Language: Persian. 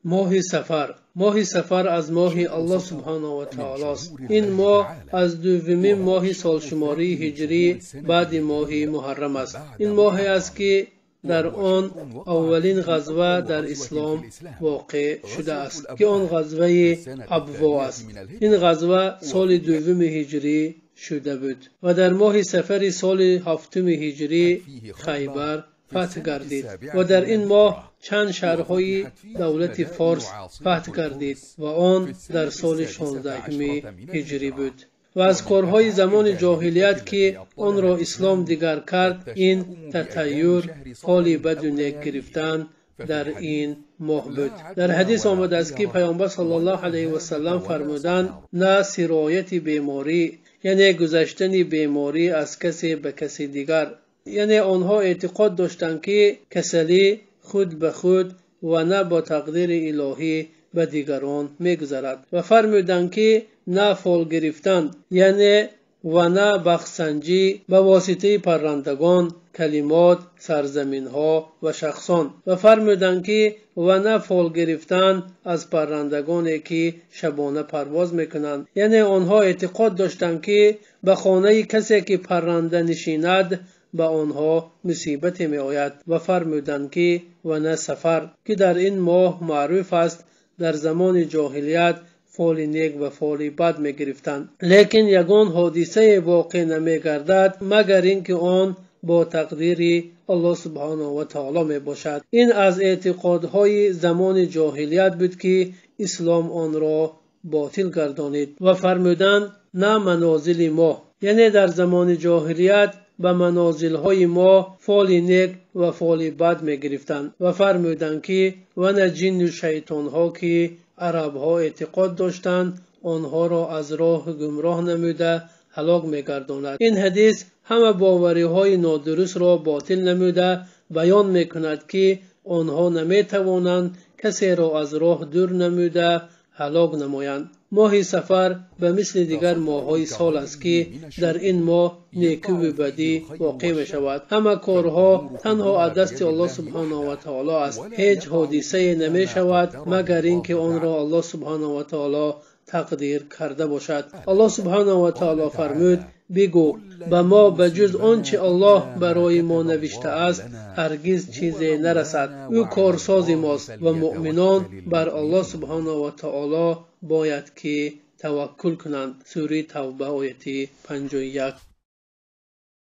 ماه سفر از ماه الله سبحانه و تعالی است. این ماه از دومین ماه سالشماری هجری بعد ماه محرم است. این ماه است که در آن اولین غزوه در اسلام واقع شده است که آن غزوه ابوا است. این غزوه سال دوم هجری شده بود و در ماه سفر سال هفتم هجری خیبر فتح گردید و در این ماه چند شهرهای دولت فارس فتح گردید و آن در سال 16 هجری بود. و از کارهای زمان جاهلیت که آن را اسلام دیگر کرد، این تطیر، حال بد و نیک گرفتن در این ماه بود. در حدیث آمده است که پیامبر صلی الله علیه و سلم فرمودند: نه سرایت بیماری، یعنی گذشتن بیماری از کسی به کسی دیگر، یعنی آنها اعتقاد داشتند که کسلی خود به خود و نه با تقدیر الهی به دیگران میگذرد و فرمودند که نه فال گرفتن، یعنی و نه بخشنجی به واسطه پرندگان، کلمات، سرزمین ها و شخصان و فرمودند که و نه فال گرفتن از پرندگانی که شبانه پرواز میکنند، یعنی آنها اعتقاد داشتند که به خانه کسی که پرنده نشیند به آنها مصیبت می آید و فرمودند که و نه سفر که در این ماه معروف است در زمان جاهلیت فال نیک و فال بد می گرفتند، لیکن یگان حادثه واقع نمی گردد مگر اینکه آن با تقدیر الله سبحانه و تعالی می باشد. این از اعتقادهای زمان جاهلیت بود که اسلام آن را باطل گردانید و فرمودند نه منازل ماه، یعنی در زمان جاهلیت به منازل‌های ما فال نیک و فال بد می گرفتند و فرمودند که و نه جن و شیطان‌ها که عرب‌ها اعتقاد داشتند آنها را از راه گمراه نموده هلاک می‌گرداند. این حدیث همه باوری‌های نادرست را باطل نموده بیان می‌کند که آنها نمی‌توانند کسی را از راه دور نموده هلاک نمایند. ماه سفر به مثل دیگر ماه‌های سال است که در این ماه نیکی و بدی واقع می شود. همه کارها تنها از دست الله سبحانه و تعالی است. هیچ حادثه نمی شود مگر اینکه آن را الله سبحانه و تعالی تقدیر کرده باشد. الله سبحانه و تعالی فرمود: بگو به ما بجز آنچه الله برای ما نوشته است هرگز چیزی نرسد. او کارساز ماست و مؤمنان بر الله سبحانه و تعالی باید که توکل کنند. سوره توبه آیه 51.